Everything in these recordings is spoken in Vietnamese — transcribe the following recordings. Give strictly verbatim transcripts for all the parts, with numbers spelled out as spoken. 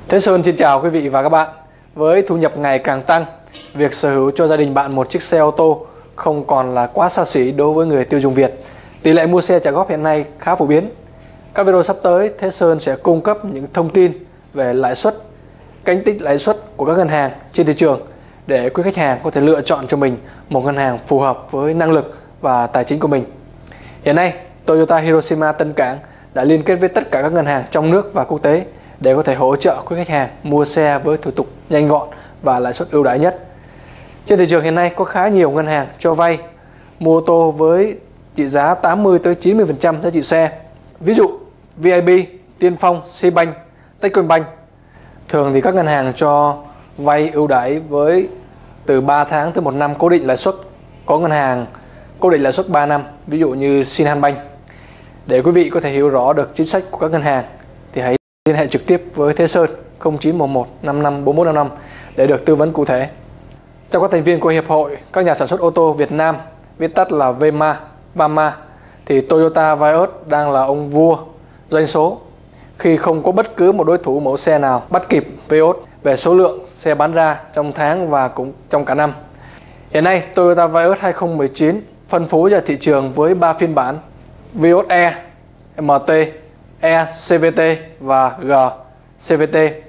Thế Sơn xin chào quý vị và các bạn. Với thu nhập ngày càng tăng, việc sở hữu cho gia đình bạn một chiếc xe ô tô không còn là quá xa xỉ đối với người tiêu dùng Việt. Tỷ lệ mua xe trả góp hiện nay khá phổ biến. Các video sắp tới, Thế Sơn sẽ cung cấp những thông tin về lãi suất, cánh tích lãi suất của các ngân hàng trên thị trường để quý khách hàng có thể lựa chọn cho mình một ngân hàng phù hợp với năng lực và tài chính của mình. Hiện nay, Toyota Hiroshima Tân Cảng đã liên kết với tất cả các ngân hàng trong nước và quốc tế để có thể hỗ trợ quý khách hàng mua xe với thủ tục nhanh gọn và lãi suất ưu đãi nhất. Trên thị trường hiện nay có khá nhiều ngân hàng cho vay mua ô tô với trị giá tám mươi tới chín mươi phần trăm giá trị xe. Ví dụ vê i bê, Tiên Phong, Sibank, Techcombank. Thường thì các ngân hàng cho vay ưu đãi với từ ba tháng tới một năm cố định lãi suất. Có ngân hàng cố định lãi suất ba năm, ví dụ như Sinhanbank. Để quý vị có thể hiểu rõ được chính sách của các ngân hàng thì hãy liên hệ trực tiếp với Thế Sơn không chín một một năm năm bốn bốn năm năm để được tư vấn cụ thể. Trong các thành viên của Hiệp hội các nhà sản xuất ô tô Việt Nam, viết tắt là vê em a, vê a em a, thì Toyota Vios đang là ông vua doanh số khi không có bất cứ một đối thủ mẫu xe nào bắt kịp Vios về số lượng xe bán ra trong tháng và cũng trong cả năm. Hiện nay Toyota Vios hai không một chín phân phối ra thị trường với ba phiên bản: Vios E, em tê, E xê vê tê và G xê vê tê.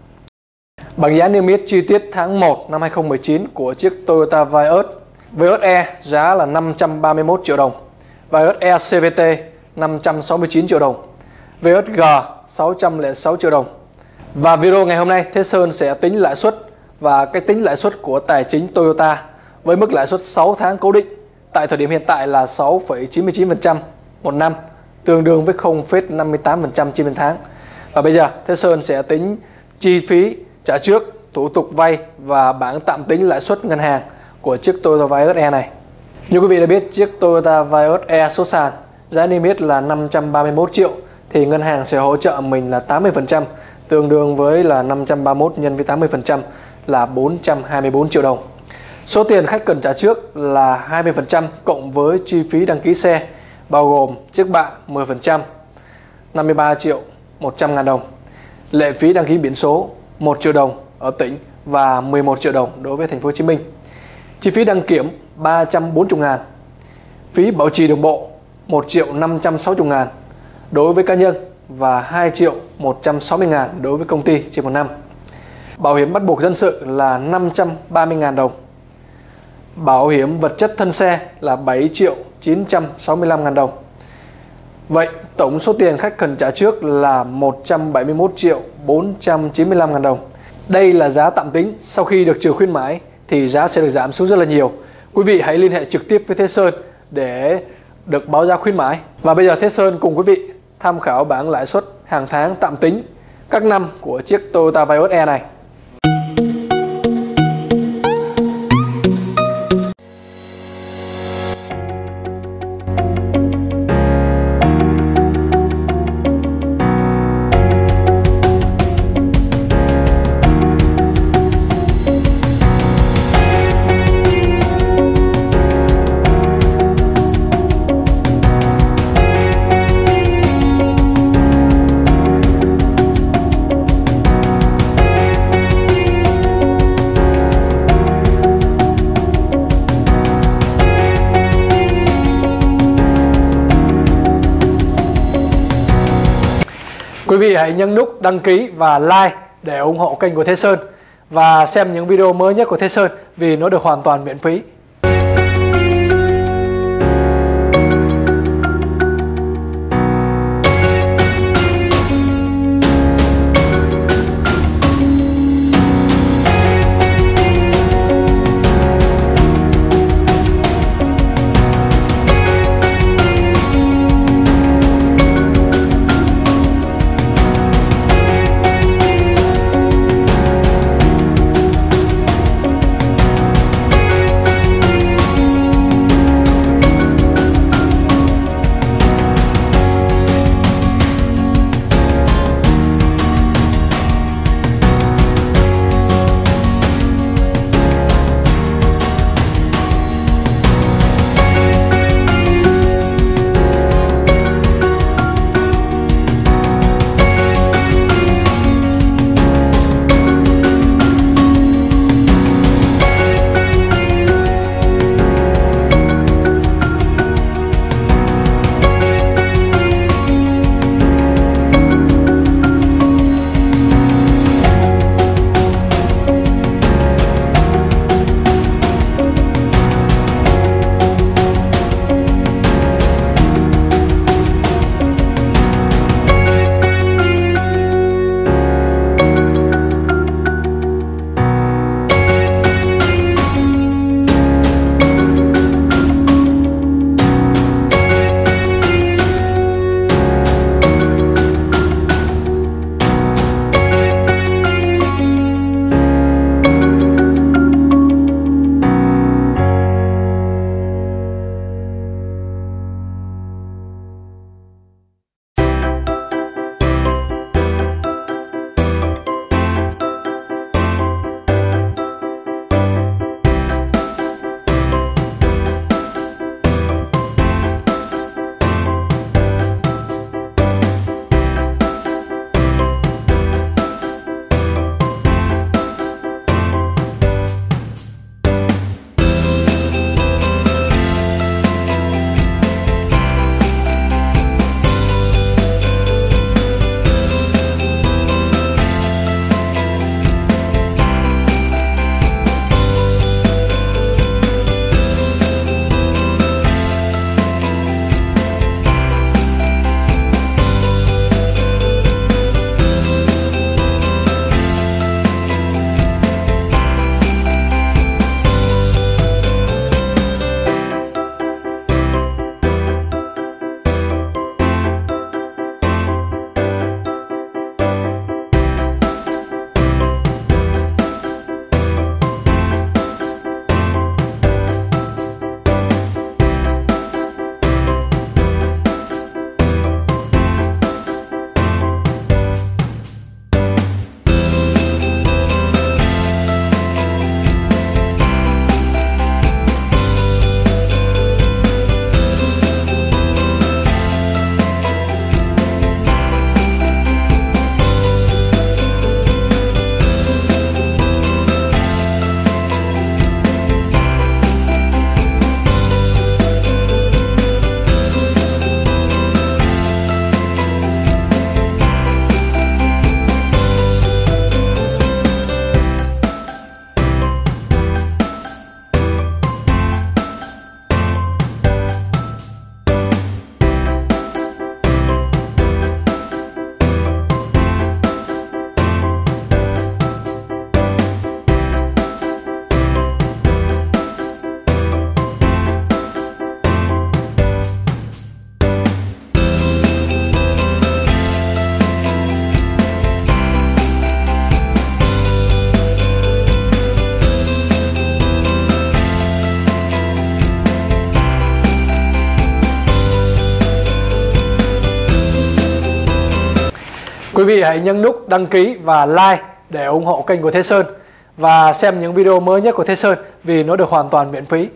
Bằng giá niêm yết chi tiết tháng một năm hai không một chín của chiếc Toyota Vios, Vios E giá là năm trăm ba mươi mốt triệu đồng, Vios E xê vê tê năm trăm sáu mươi chín triệu đồng, Vios G sáu trăm lẻ sáu triệu đồng. Và video ngày hôm nay Thế Sơn sẽ tính lãi suất và cách tính lãi suất của tài chính Toyota với mức lãi suất sáu tháng cố định tại thời điểm hiện tại là sáu phẩy chín mươi chín phần trăm một năm, tương đương với không phẩy năm mươi tám phần trăm trên một tháng. Và bây giờ Thế Sơn sẽ tính chi phí trả trước, thủ tục vay và bảng tạm tính lãi suất ngân hàng của chiếc Toyota Vios E này. Như quý vị đã biết, chiếc Toyota Vios E số sàn giá niêm yết là năm trăm ba mươi mốt triệu thì ngân hàng sẽ hỗ trợ mình là tám mươi phần trăm, tương đương với là năm trăm ba mươi mốt nhân với tám mươi phần trăm là bốn trăm hai mươi tư triệu đồng. Số tiền khách cần trả trước là hai mươi phần trăm cộng với chi phí đăng ký xe, bao gồm chiếc bạ mười phần trăm, năm mươi ba triệu một trăm ngàn đồng, lệ phí đăng ký biển số một triệu đồng ở tỉnh và mười một triệu đồng đối với thành phố Hồ Chí Minh, chi phí đăng kiểm ba trăm bốn mươi ngàn, phí bảo trì đường bộ một triệu năm trăm sáu mươi ngàn đối với cá nhân và hai triệu một trăm sáu mươi ngàn đối với công ty trên một năm. Bảo hiểm bắt buộc dân sự là năm trăm ba mươi ngàn đồng. Bảo hiểm vật chất thân xe là bảy triệu chín trăm sáu mươi lăm ngàn đồng. Vậy tổng số tiền khách cần trả trước là một trăm bảy mươi mốt triệu bốn trăm chín mươi lăm ngàn đồng. Đây là giá tạm tính, sau khi được trừ khuyến mãi thì giá sẽ được giảm xuống rất là nhiều. Quý vị hãy liên hệ trực tiếp với Thế Sơn để được báo giá khuyến mãi. Và bây giờ Thế Sơn cùng quý vị tham khảo bảng lãi suất hàng tháng tạm tính các năm của chiếc Toyota Vios E này. Quý vị hãy nhấn nút đăng ký và like để ủng hộ kênh của Thế Sơn và xem những video mới nhất của Thế Sơn vì nó được hoàn toàn miễn phí. Quý vị hãy nhấn nút đăng ký và like để ủng hộ kênh của Thế Sơn và xem những video mới nhất của Thế Sơn vì nó được hoàn toàn miễn phí.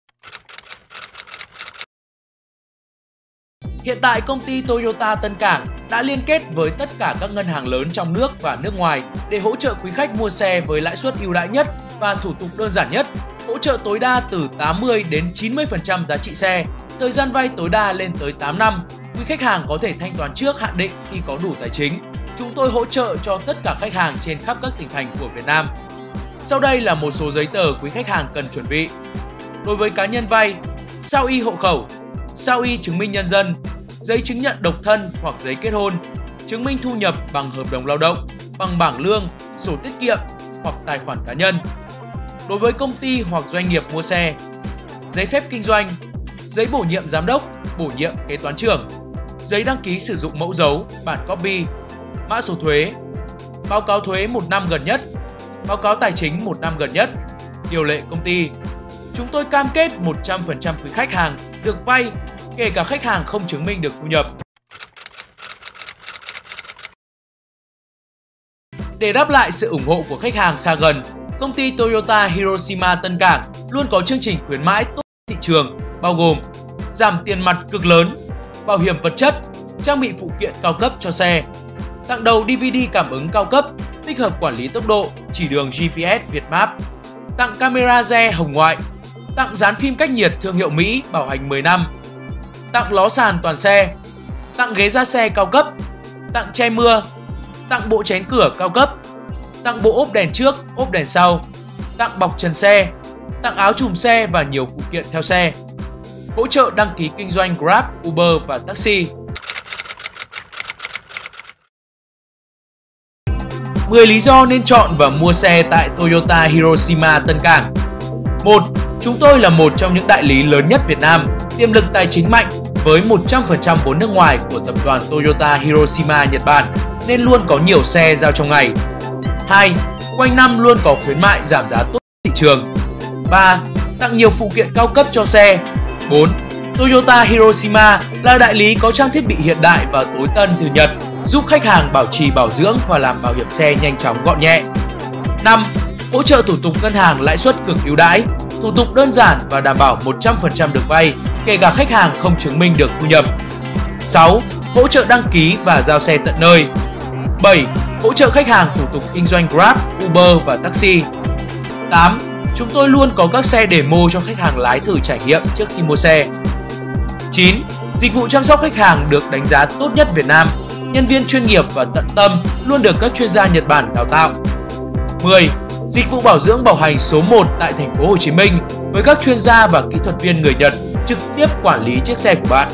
Hiện tại công ty Toyota Tân Cảng đã liên kết với tất cả các ngân hàng lớn trong nước và nước ngoài để hỗ trợ quý khách mua xe với lãi suất ưu đãi nhất và thủ tục đơn giản nhất, hỗ trợ tối đa từ tám mươi đến chín mươi phần trăm giá trị xe, thời gian vay tối đa lên tới tám năm. Quý khách hàng có thể thanh toán trước hạn định khi có đủ tài chính. Chúng tôi hỗ trợ cho tất cả khách hàng trên khắp các tỉnh thành của Việt Nam. Sau đây là một số giấy tờ quý khách hàng cần chuẩn bị. Đối với cá nhân vay, sao y hộ khẩu, sao y chứng minh nhân dân, giấy chứng nhận độc thân hoặc giấy kết hôn, chứng minh thu nhập bằng hợp đồng lao động, bằng bảng lương, sổ tiết kiệm hoặc tài khoản cá nhân. Đối với công ty hoặc doanh nghiệp mua xe, giấy phép kinh doanh, giấy bổ nhiệm giám đốc, bổ nhiệm kế toán trưởng, giấy đăng ký sử dụng mẫu dấu, bản copy, mã số thuế, báo cáo thuế một năm gần nhất, báo cáo tài chính một năm gần nhất, điều lệ công ty. Chúng tôi cam kết một trăm phần trăm quý khách hàng được vay, kể cả khách hàng không chứng minh được thu nhập. Để đáp lại sự ủng hộ của khách hàng xa gần, công ty Toyota Hiroshima Tân Cảng luôn có chương trình khuyến mãi tốt thị trường, bao gồm giảm tiền mặt cực lớn, bảo hiểm vật chất, trang bị phụ kiện cao cấp cho xe, tặng đầu đê vê đê cảm ứng cao cấp, tích hợp quản lý tốc độ, chỉ đường giê pê ét Vietmap, tặng camera rear hồng ngoại, tặng dán phim cách nhiệt thương hiệu Mỹ bảo hành mười năm, tặng ló sàn toàn xe, tặng ghế da xe cao cấp, tặng che mưa, tặng bộ chén cửa cao cấp, tặng bộ ốp đèn trước, ốp đèn sau, tặng bọc trần xe, tặng áo chùm xe và nhiều phụ kiện theo xe, hỗ trợ đăng ký kinh doanh Grab, Uber và taxi. mười lý do nên chọn và mua xe tại Toyota Hiroshima Tân Cảng. một. Chúng tôi là một trong những đại lý lớn nhất Việt Nam, tiềm lực tài chính mạnh với một trăm phần trăm vốn nước ngoài của tập đoàn Toyota Hiroshima Nhật Bản nên luôn có nhiều xe giao trong ngày. hai. Quanh năm luôn có khuyến mại giảm giá tốt thị trường. ba. Tặng nhiều phụ kiện cao cấp cho xe. bốn. Toyota Hiroshima là đại lý có trang thiết bị hiện đại và tối tân từ Nhật, giúp khách hàng bảo trì bảo dưỡng và làm bảo hiểm xe nhanh chóng gọn nhẹ. năm. Hỗ trợ thủ tục ngân hàng lãi suất cực ưu đãi, thủ tục đơn giản và đảm bảo một trăm phần trăm được vay, kể cả khách hàng không chứng minh được thu nhập. sáu. Hỗ trợ đăng ký và giao xe tận nơi. bảy. Hỗ trợ khách hàng thủ tục kinh doanh Grab, Uber và taxi. tám. Chúng tôi luôn có các xe demo cho khách hàng lái thử trải nghiệm trước khi mua xe. chín. Dịch vụ chăm sóc khách hàng được đánh giá tốt nhất Việt Nam, nhân viên chuyên nghiệp và tận tâm, luôn được các chuyên gia Nhật Bản đào tạo. mười. Dịch vụ bảo dưỡng bảo hành số một tại thành phố Hồ Chí Minh với các chuyên gia và kỹ thuật viên người Nhật trực tiếp quản lý chiếc xe của bạn.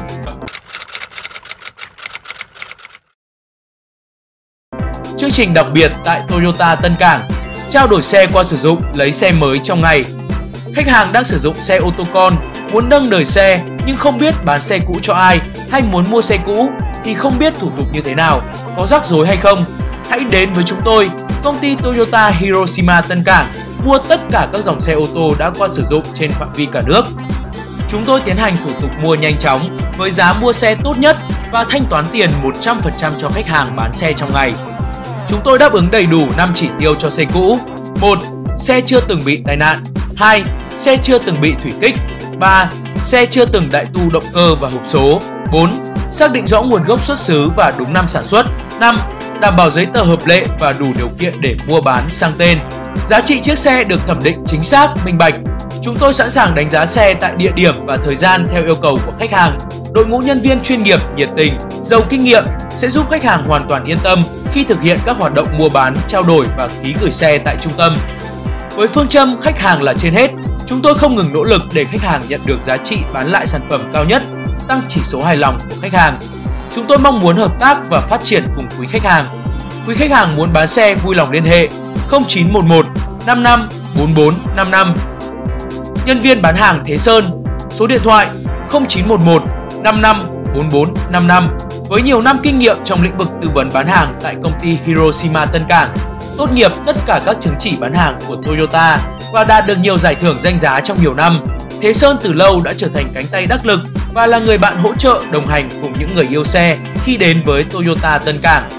Chương trình đặc biệt tại Toyota Tân Cảng, trao đổi xe qua sử dụng, lấy xe mới trong ngày. Khách hàng đang sử dụng xe ô tô con, muốn nâng đời xe nhưng không biết bán xe cũ cho ai hay muốn mua xe cũ thì không biết thủ tục như thế nào, có rắc rối hay không. Hãy đến với chúng tôi, công ty Toyota Hiroshima Tân Cảng, mua tất cả các dòng xe ô tô đã qua sử dụng trên phạm vi cả nước. Chúng tôi tiến hành thủ tục mua nhanh chóng với giá mua xe tốt nhất và thanh toán tiền một trăm phần trăm cho khách hàng bán xe trong ngày. Chúng tôi đáp ứng đầy đủ năm chỉ tiêu cho xe cũ. một. Xe chưa từng bị tai nạn. hai. Xe chưa từng bị thủy kích. ba. Xe chưa từng đại tu động cơ và hộp số. bốn. Xác định rõ nguồn gốc xuất xứ và đúng năm sản xuất. năm. Đảm bảo giấy tờ hợp lệ và đủ điều kiện để mua bán sang tên. Giá trị chiếc xe được thẩm định chính xác, minh bạch. Chúng tôi sẵn sàng đánh giá xe tại địa điểm và thời gian theo yêu cầu của khách hàng. Đội ngũ nhân viên chuyên nghiệp, nhiệt tình, giàu kinh nghiệm sẽ giúp khách hàng hoàn toàn yên tâm khi thực hiện các hoạt động mua bán, trao đổi và ký gửi xe tại trung tâm. Với phương châm khách hàng là trên hết, chúng tôi không ngừng nỗ lực để khách hàng nhận được giá trị bán lại sản phẩm cao nhất, tăng chỉ số hài lòng của khách hàng. Chúng tôi mong muốn hợp tác và phát triển cùng quý khách hàng. Quý khách hàng muốn bán xe vui lòng liên hệ không chín một một năm năm bốn bốn năm năm. Nhân viên bán hàng Thế Sơn, số điện thoại không chín một một năm năm bốn bốn năm năm. Với nhiều năm kinh nghiệm trong lĩnh vực tư vấn bán hàng tại công ty Hiroshima Tân Cảng, tốt nghiệp tất cả các chứng chỉ bán hàng của Toyota và đạt được nhiều giải thưởng danh giá trong nhiều năm, Thế Sơn từ lâu đã trở thành cánh tay đắc lực và là người bạn hỗ trợ đồng hành cùng những người yêu xe khi đến với Toyota Tân Cảng.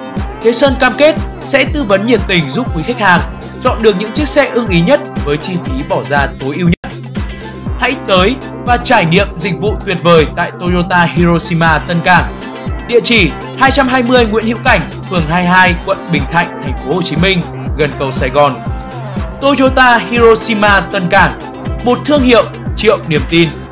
Thế Sơn cam kết sẽ tư vấn nhiệt tình giúp quý khách hàng chọn được những chiếc xe ưng ý nhất với chi phí bỏ ra tối ưu nhất. Hãy tới và trải nghiệm dịch vụ tuyệt vời tại Toyota Hiroshima Tân Cảng. Địa chỉ hai trăm hai mươi Nguyễn Hữu Cảnh, phường hai mươi hai, quận Bình Thạnh, thành phố Hồ Chí Minh, gần cầu Sài Gòn. Toyota Hiroshima Tân Cảng, một thương hiệu triệu niềm tin.